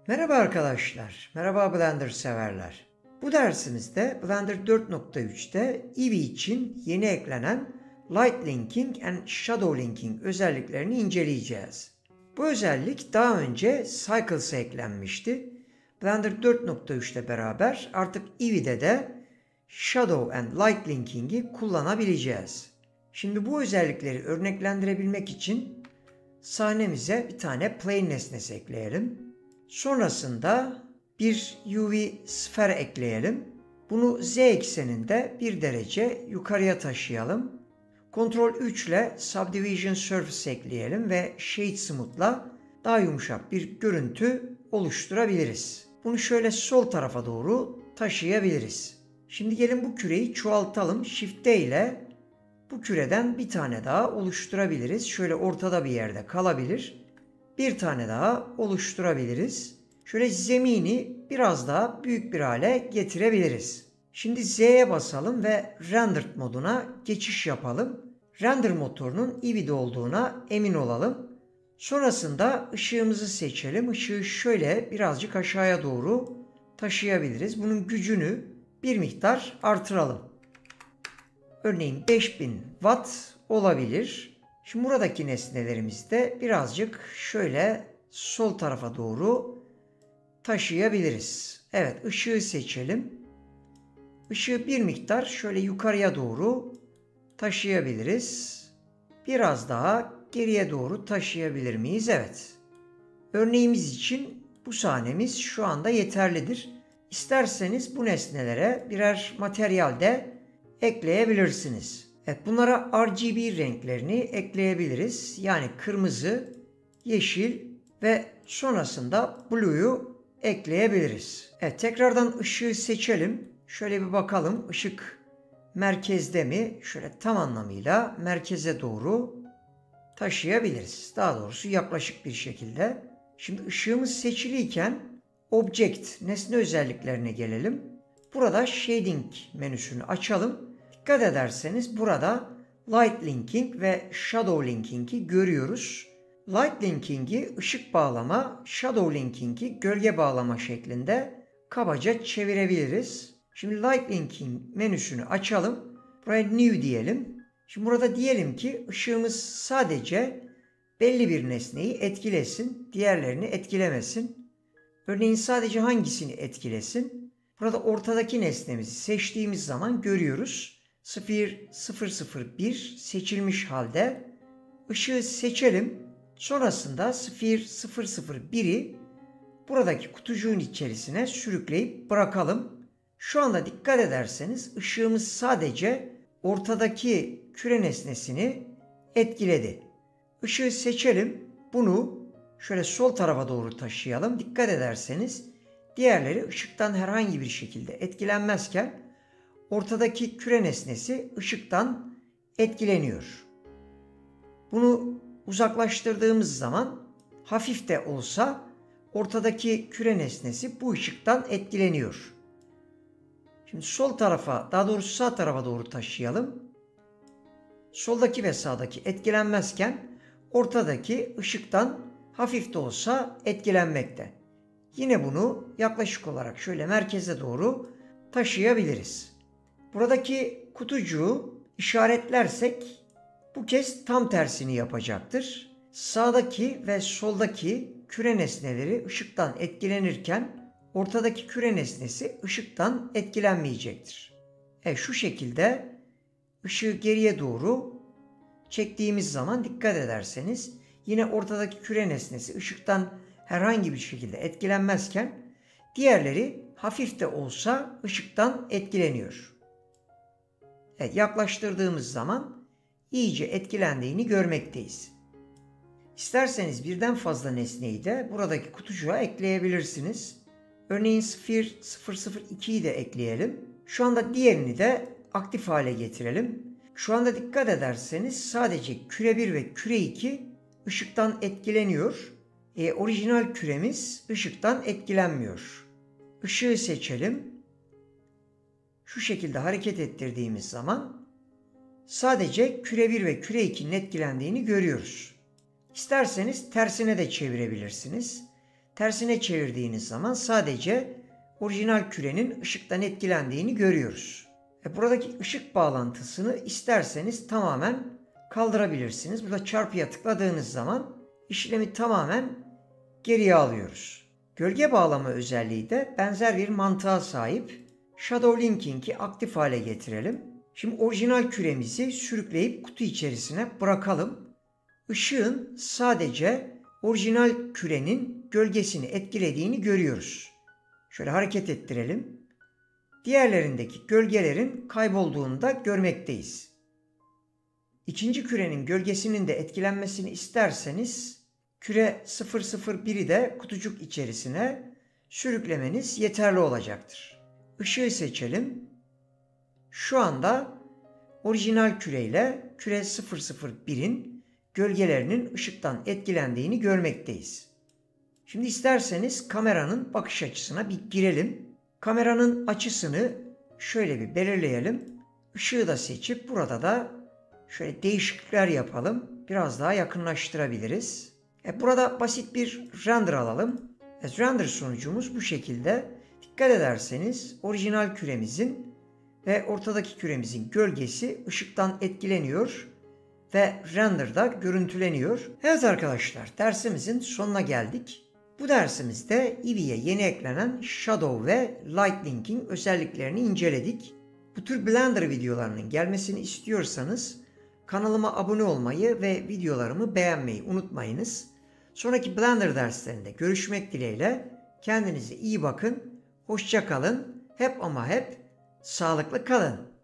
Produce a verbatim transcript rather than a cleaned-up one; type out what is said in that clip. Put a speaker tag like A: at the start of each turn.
A: Merhaba arkadaşlar, merhaba Blender severler. Bu dersimizde Blender dört nokta üç'te Eevee için yeni eklenen Light Linking and Shadow Linking özelliklerini inceleyeceğiz. Bu özellik daha önce Cycles'a eklenmişti. Blender dört nokta üç ile beraber artık Eevee'de de Shadow and Light Linking'i kullanabileceğiz. Şimdi bu özellikleri örneklendirebilmek için sahnemize bir tane plane nesnesi ekleyelim. Sonrasında bir U V sfer ekleyelim. Bunu Z ekseninde bir derece yukarıya taşıyalım. Ctrl üç ile Subdivision Surface ekleyelim ve Shade Smooth'la daha yumuşak bir görüntü oluşturabiliriz. Bunu şöyle sol tarafa doğru taşıyabiliriz. Şimdi gelin bu küreyi çoğaltalım. Shift D ile bu küreden bir tane daha oluşturabiliriz. Şöyle ortada bir yerde kalabilir. Bir tane daha oluşturabiliriz. Şöyle zemini biraz daha büyük bir hale getirebiliriz. Şimdi Z'ye basalım ve Rendered moduna geçiş yapalım. Render motorunun Eevee'de olduğuna emin olalım. Sonrasında ışığımızı seçelim. Işığı şöyle birazcık aşağıya doğru taşıyabiliriz. Bunun gücünü bir miktar artıralım. Örneğin beş bin watt olabilir. Şimdi buradaki nesnelerimizi de birazcık şöyle sol tarafa doğru taşıyabiliriz. Evet, ışığı seçelim. Işığı bir miktar şöyle yukarıya doğru taşıyabiliriz. Biraz daha geriye doğru taşıyabilir miyiz? Evet. Örneğimiz için bu sahnemiz şu anda yeterlidir. İsterseniz bu nesnelere birer materyal de ekleyebilirsiniz. Evet, bunlara R G B renklerini ekleyebiliriz. Yani kırmızı, yeşil ve sonrasında blue'yu ekleyebiliriz. Evet, tekrardan ışığı seçelim. Şöyle bir bakalım, ışık merkezde mi? Şöyle tam anlamıyla merkeze doğru taşıyabiliriz. Daha doğrusu yaklaşık bir şekilde. Şimdi ışığımız seçiliyken Object, nesne özelliklerine gelelim. Burada Shading menüsünü açalım. Dikkat ederseniz burada Light Linking ve Shadow Linking'i görüyoruz. Light Linking'i ışık bağlama, Shadow Linking'i gölge bağlama şeklinde kabaca çevirebiliriz. Şimdi Light Linking menüsünü açalım. Buraya New diyelim. Şimdi burada diyelim ki ışığımız sadece belli bir nesneyi etkilesin, diğerlerini etkilemesin. Örneğin sadece hangisini etkilesin? Burada ortadaki nesnemizi seçtiğimiz zaman görüyoruz. Sphere sıfır sıfır bir seçilmiş halde. Işığı seçelim. Sonrasında Sphere sıfır sıfır bir'i buradaki kutucuğun içerisine sürükleyip bırakalım. Şu anda dikkat ederseniz ışığımız sadece ortadaki küre nesnesini etkiledi. Işığı seçelim. Bunu şöyle sol tarafa doğru taşıyalım. Dikkat ederseniz diğerleri ışıktan herhangi bir şekilde etkilenmezken ortadaki küre nesnesi ışıktan etkileniyor. Bunu uzaklaştırdığımız zaman hafif de olsa ortadaki küre nesnesi bu ışıktan etkileniyor. Şimdi sol tarafa, daha doğrusu sağ tarafa doğru taşıyalım. Soldaki ve sağdaki etkilenmezken ortadaki ışıktan hafif de olsa etkilenmekte. Yine bunu yaklaşık olarak şöyle merkeze doğru taşıyabiliriz. Buradaki kutucuğu işaretlersek bu kez tam tersini yapacaktır. Sağdaki ve soldaki küre nesneleri ışıktan etkilenirken ortadaki küre nesnesi ışıktan etkilenmeyecektir. Evet, şu şekilde ışığı geriye doğru çektiğimiz zaman dikkat ederseniz yine ortadaki küre nesnesi ışıktan herhangi bir şekilde etkilenmezken diğerleri hafif de olsa ışıktan etkileniyor. Evet, yaklaştırdığımız zaman iyice etkilendiğini görmekteyiz. İsterseniz birden fazla nesneyi de buradaki kutucuğa ekleyebilirsiniz. Örneğin Sphere sıfır sıfır iki'yi de ekleyelim. Şu anda diğerini de aktif hale getirelim. Şu anda dikkat ederseniz sadece küre bir ve küre iki ışıktan etkileniyor. E, orijinal küremiz ışıktan etkilenmiyor. Işığı seçelim. Şu şekilde hareket ettirdiğimiz zaman sadece küre bir ve küre iki'nin etkilendiğini görüyoruz. İsterseniz tersine de çevirebilirsiniz. tersine çevirdiğiniz zaman sadece orijinal kürenin ışıktan etkilendiğini görüyoruz. E buradaki ışık bağlantısını isterseniz tamamen kaldırabilirsiniz. Burada çarpıya tıkladığınız zaman işlemi tamamen geriye alıyoruz. Gölge bağlama özelliği de benzer bir mantığa sahip. Shadow Linking'i aktif hale getirelim. Şimdi orijinal küremizi sürükleyip kutu içerisine bırakalım. Işığın sadece orijinal kürenin gölgesini etkilediğini görüyoruz. Şöyle hareket ettirelim. Diğerlerindeki gölgelerin kaybolduğunu da görmekteyiz. İkinci kürenin gölgesinin de etkilenmesini isterseniz küre sıfır sıfır bir'i de kutucuk içerisine sürüklemeniz yeterli olacaktır. Işığı seçelim. Şu anda orijinal küreyle küre sıfır sıfır bir'in gölgelerinin ışıktan etkilendiğini görmekteyiz. Şimdi isterseniz kameranın bakış açısına bir girelim. Kameranın açısını şöyle bir belirleyelim. Işığı da seçip burada da şöyle değişiklikler yapalım. Biraz daha yakınlaştırabiliriz. E burada basit bir render alalım. E render sonucumuz bu şekilde. Dikkat ederseniz orijinal küremizin ve ortadaki küremizin gölgesi ışıktan etkileniyor ve renderda görüntüleniyor. Evet arkadaşlar, dersimizin sonuna geldik. Bu dersimizde Eevee'ye yeni eklenen Shadow ve Light Linking özelliklerini inceledik. Bu tür Blender videolarının gelmesini istiyorsanız kanalıma abone olmayı ve videolarımı beğenmeyi unutmayınız. Sonraki Blender derslerinde görüşmek dileğiyle, kendinize iyi bakın, hoşça kalın, hep ama hep sağlıklı kalın.